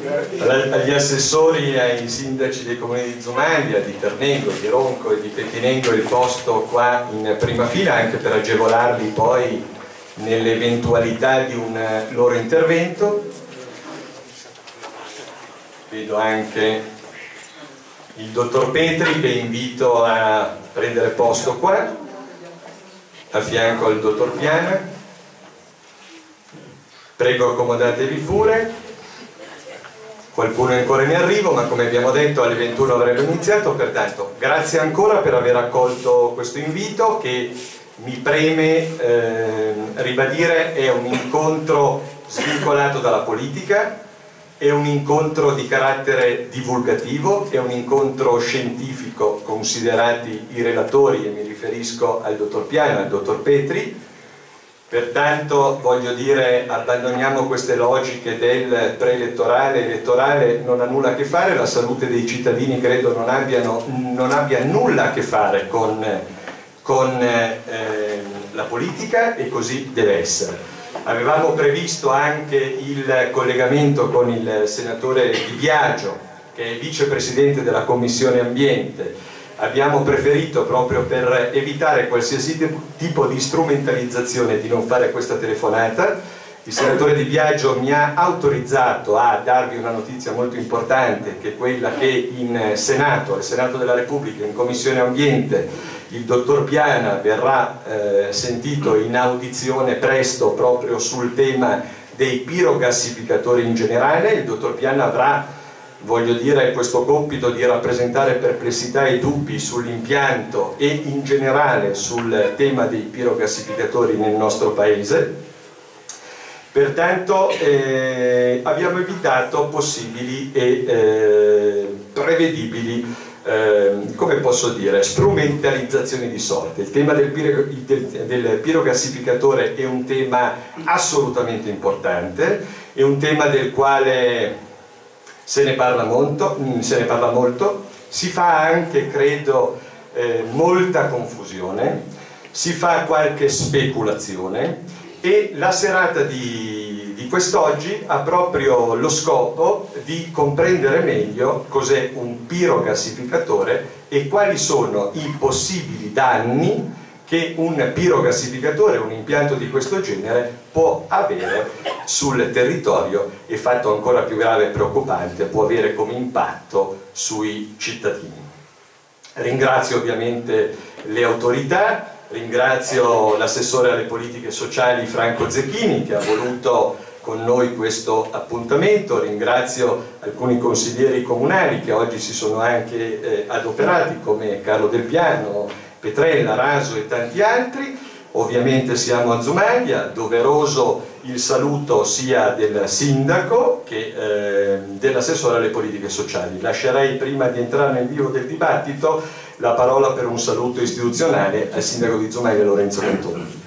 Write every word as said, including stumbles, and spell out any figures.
agli assessori e ai sindaci dei comuni di Zumalia, di Ternengo, di Ronco e di Pettinengo il posto qua in prima fila, anche per agevolarli poi nell'eventualità di un loro intervento. Vedo anche il dottor Petri, che invito a prendere posto qua a fianco al dottor Piana. Prego, accomodatevi pure. Qualcuno è ancora in arrivo, ma come abbiamo detto alle ventuno avrebbe iniziato, pertanto grazie ancora per aver accolto questo invito, che mi preme eh, ribadire è un incontro svincolato dalla politica, è un incontro di carattere divulgativo, è un incontro scientifico considerati i relatori, e mi riferisco al dottor Piana e al dottor Petri. Pertanto voglio dire, abbandoniamo queste logiche del preelettorale, elettorale, non ha nulla a che fare, la salute dei cittadini credo non, abbiano, non abbia nulla a che fare con, con eh, la politica, e così deve essere. Avevamo previsto anche il collegamento con il senatore Di Biagio, che è vicepresidente della Commissione Ambiente. Abbiamo preferito, proprio per evitare qualsiasi tipo di strumentalizzazione, di non fare questa telefonata. Il senatore Di Biagio mi ha autorizzato a darvi una notizia molto importante, che è quella che in Senato, al Senato della Repubblica, in Commissione Ambiente, il dottor Piana verrà eh, sentito in audizione presto proprio sul tema dei pirogassificatori in generale. Il dottor Piana avrà, voglio dire, questo compito di rappresentare perplessità e dubbi sull'impianto e in generale sul tema dei pirogassificatori nel nostro paese. Pertanto eh, abbiamo evitato possibili e eh, prevedibili, eh, come posso dire, strumentalizzazioni di sorte. Il tema del, piro, del, del pirogassificatore è un tema assolutamente importante, è un tema del quale se ne parla molto, se ne parla molto, si fa anche, credo, eh, molta confusione, si fa qualche speculazione, e la serata di, di quest'oggi ha proprio lo scopo di comprendere meglio cos'è un pirogassificatore e quali sono i possibili danni che un pirogassificatore, un impianto di questo genere, può avere sul territorio, e fatto ancora più grave e preoccupante, può avere come impatto sui cittadini. Ringrazio ovviamente le autorità, ringrazio l'assessore alle politiche sociali Franco Zecchini, che ha voluto con noi questo appuntamento, ringrazio alcuni consiglieri comunali che oggi si sono anche eh, adoperati, come Carlo Del Piano, Petrella, Raso e tanti altri. Ovviamente siamo a Zumalia, doveroso il saluto sia del sindaco che eh, dell'assessore alle politiche sociali. Lascerei, prima di entrare nel vivo del dibattito, la parola per un saluto istituzionale al sindaco di Zumalia Lorenzo Cantoni.